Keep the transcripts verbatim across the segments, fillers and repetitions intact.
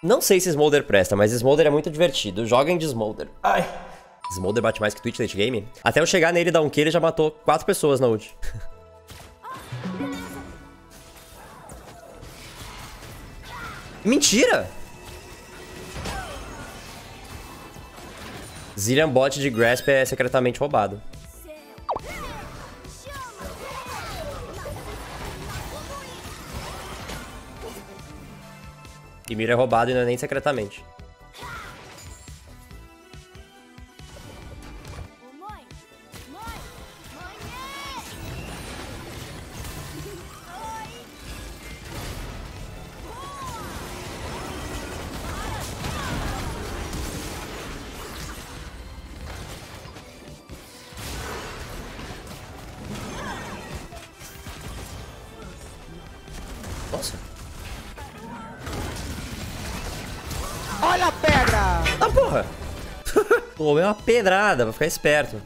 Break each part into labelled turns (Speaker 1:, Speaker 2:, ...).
Speaker 1: Não sei se Smolder presta, mas Smolder é muito divertido. Joguem de Smolder. Ai. Smolder bate mais que Twitch late game. Até eu chegar nele e dar um kill, ele já matou quatro pessoas na ult. Mentira! Zillion bot de Grasp é secretamente roubado. E Mira é roubado e não é nem secretamente. Nossa.
Speaker 2: Olha a pedra!
Speaker 1: Ah, porra! Pô, é uma pedrada, vou ficar esperto.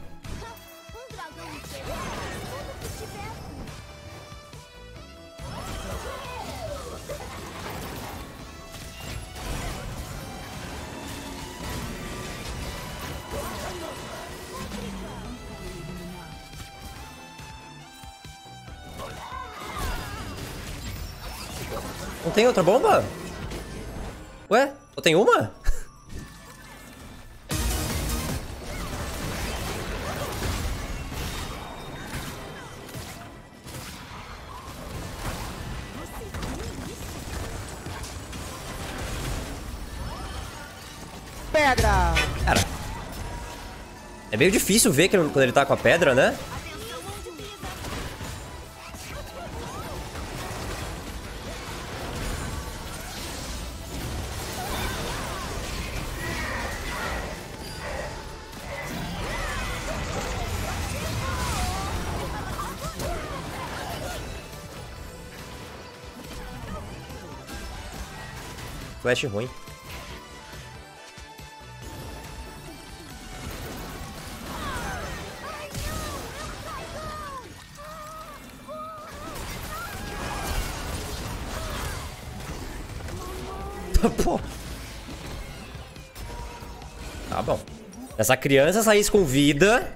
Speaker 1: Não tem outra bomba? Ué? Só tem uma?
Speaker 2: Pedra!
Speaker 1: Cara, é meio difícil ver que quando ele tá com a pedra, né? Flash ruim. Pô. Tá bom. Essa criança saísse com vida.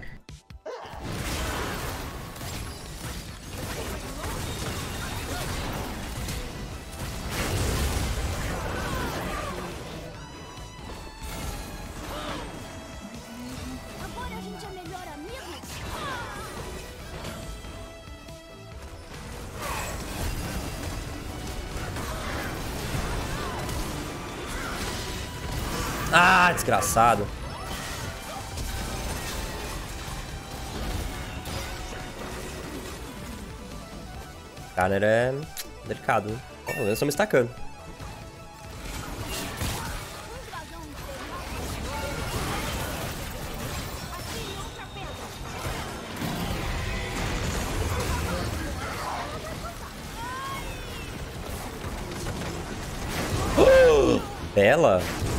Speaker 3: Agora a gente é melhor amigo?
Speaker 1: Ah, desgraçado. Cara, é delicado, né? Pelo menos estão me estacando. Uh, bela.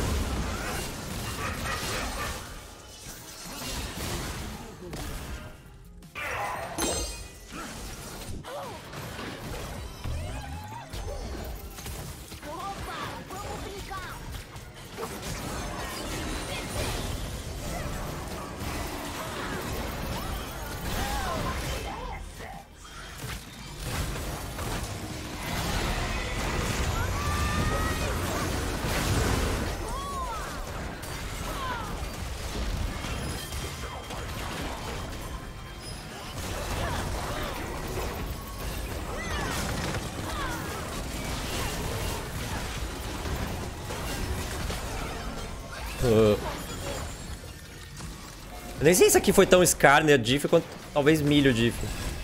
Speaker 1: Uh. Eu nem sei se isso aqui foi tão Skarner diff quanto talvez milho diff.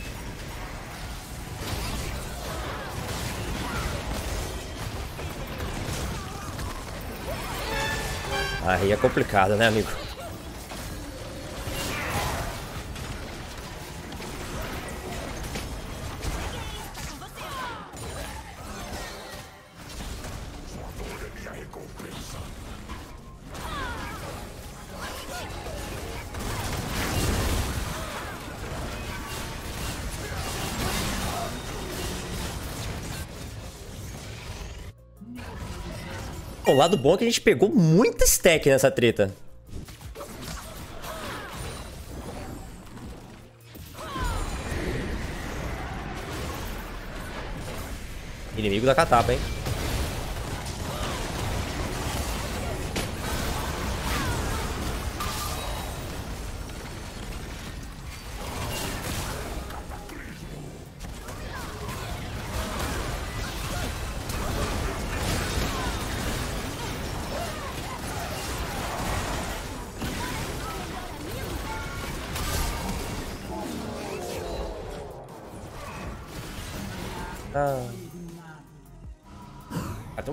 Speaker 1: Aí é complicado, né, amigo? O lado bom é que a gente pegou muita stack nessa treta. Inimigo da catapa, hein? Ah. Então...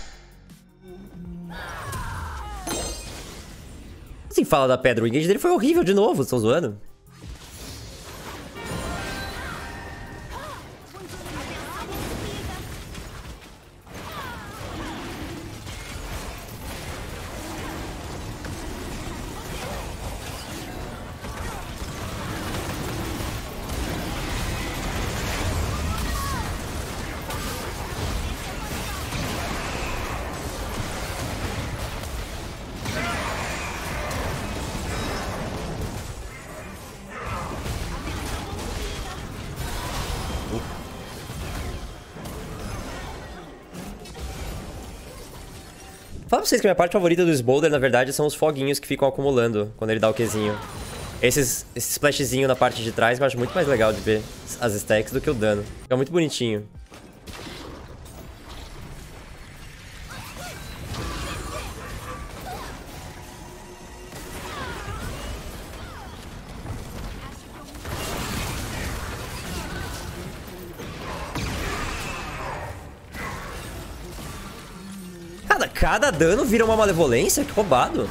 Speaker 1: Assim fala da pedra, o engage dele foi horrível de novo, estão zoando? Fala pra vocês que a minha parte favorita do Smolder, na verdade, são os foguinhos que ficam acumulando quando ele dá o Qzinho. Esses, esse splashzinho na parte de trás eu acho muito mais legal de ver as stacks do que o dano. Fica muito bonitinho. Cada, cada dano vira uma malevolência? Que roubado.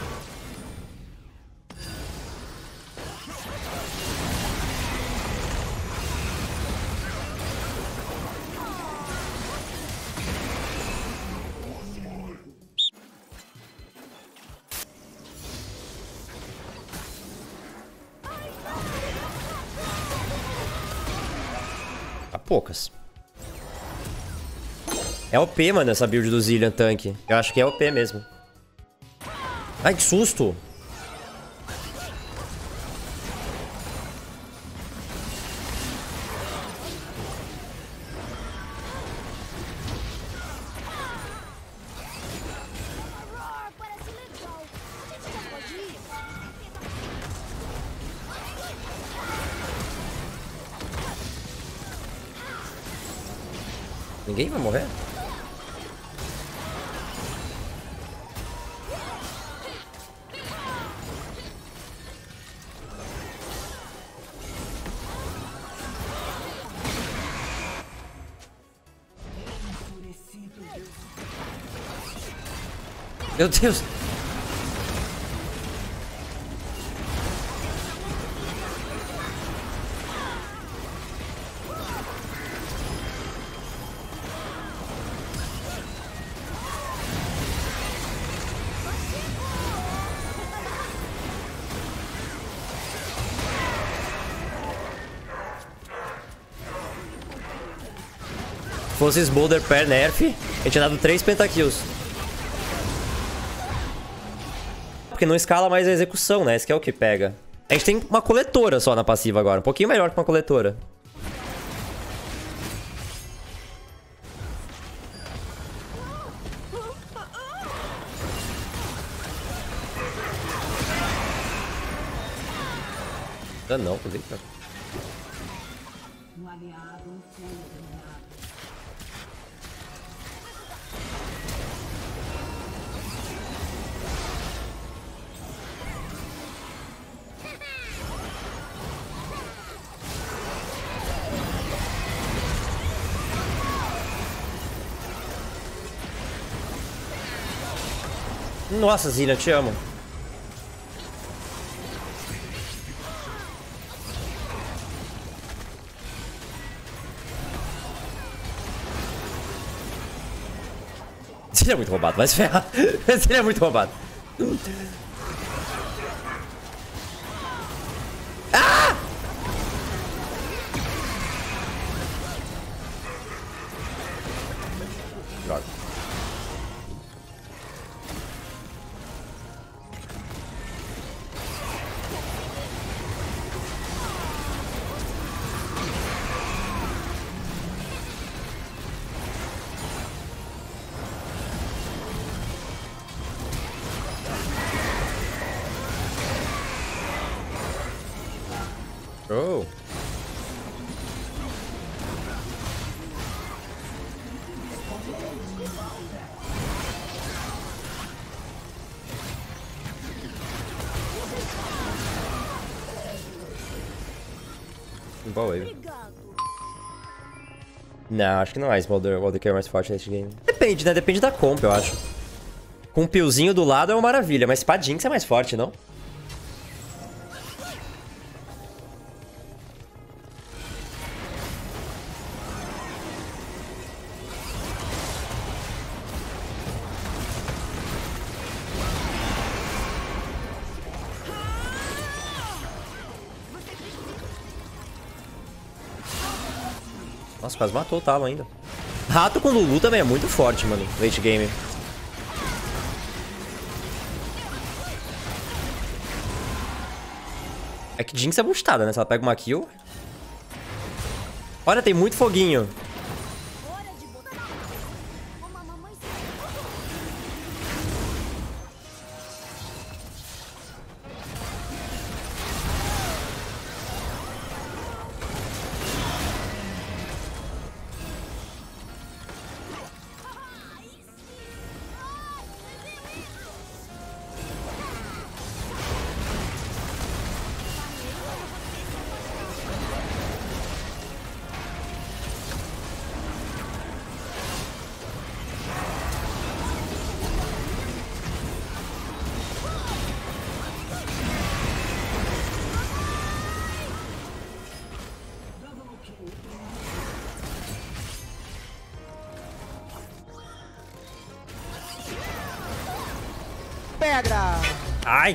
Speaker 1: Tá poucas. É O P, mano, essa build do Zilean tanque. Eu acho que é O P mesmo. Ai, que susto! Ninguém vai morrer? Meu Deus! Se fosse Smolder per nerf, a gente tinha dado três pentakills. Porque não escala mais a execução, né? Esse que é o que pega. A gente tem uma coletora só na passiva agora. Um pouquinho melhor que uma coletora. Ah, não, pulei pra... Nossa, Zilean, te amo. Zilean é muito roubado, vai se ferrar. Zilean é muito roubado. Ah! Droga. Oh. Boa wave. Não, acho que não é Smolder. O Smolder é mais forte nesse game. Depende, né? Depende da comp, eu acho. Com um piozinho do lado é uma maravilha, mas pra Jinx é mais forte, não? Nossa, quase matou o Talon ainda. Rato com Lulu também é muito forte, mano. Late game. É que Jinx é boostada, né? Se ela pega uma kill... Olha, tem muito foguinho.
Speaker 2: Pedra!
Speaker 1: Ai!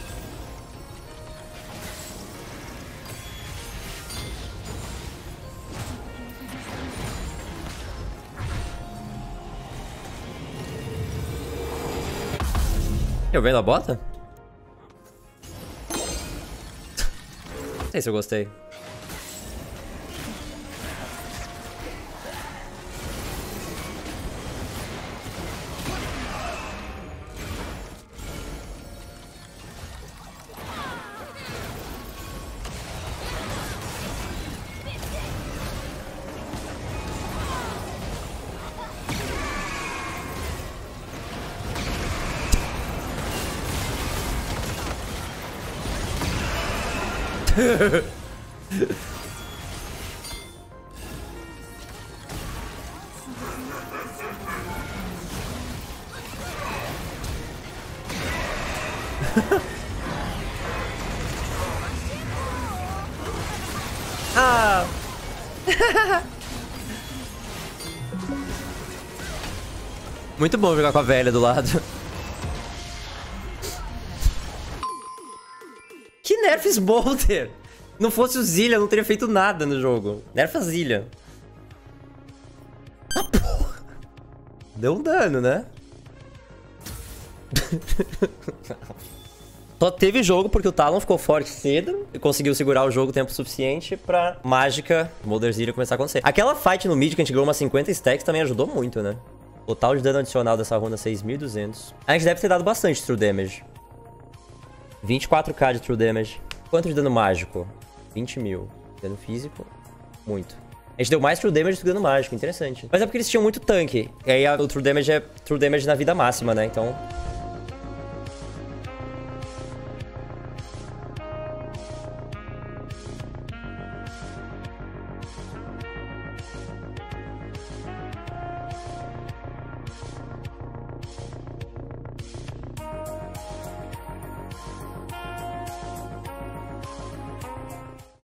Speaker 1: Eu vendo a bota? Não sei se eu gostei. Ah! Muito bom jogar com a velha do lado. Que nerf Smolder! Não fosse o Zilean, não teria feito nada no jogo. Nerfa Zilean. Ah, porra! Deu um dano, né? Só teve jogo porque o Talon ficou forte cedo e conseguiu segurar o jogo tempo suficiente pra mágica Smolder Zilean começar a acontecer. Aquela fight no mid que a gente ganhou umas cinquenta stacks também ajudou muito, né? Total de dano adicional dessa runda, seis mil e duzentos. A gente deve ter dado bastante true damage. vinte e quatro k de true damage. Quanto de dano mágico? vinte mil. Dano físico? Muito. A gente deu mais true damage do que dano mágico, interessante. Mas é porque eles tinham muito tanque. E aí o true damage é true damage na vida máxima, né? Então...